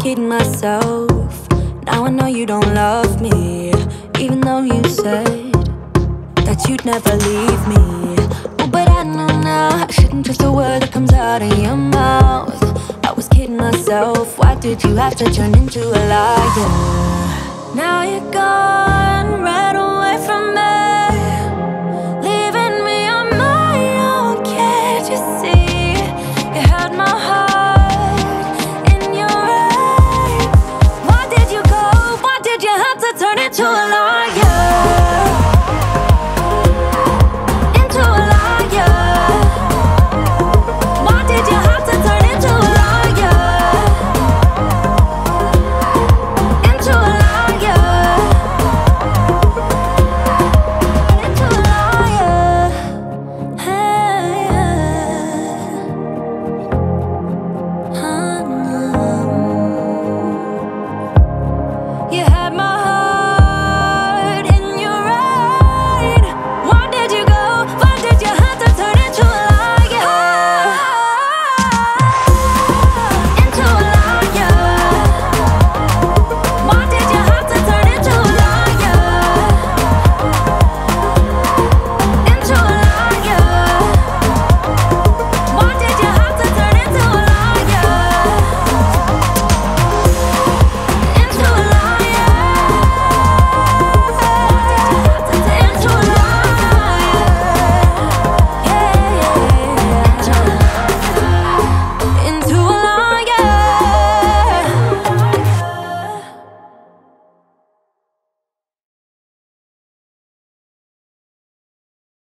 kidding myself. Now I know you don't love me, even though you said that you'd never leave me. Oh, but I know now I shouldn't trust a word that comes out of your mouth. I was kidding myself. Why did you have to turn into a liar? Now you're gone, right away.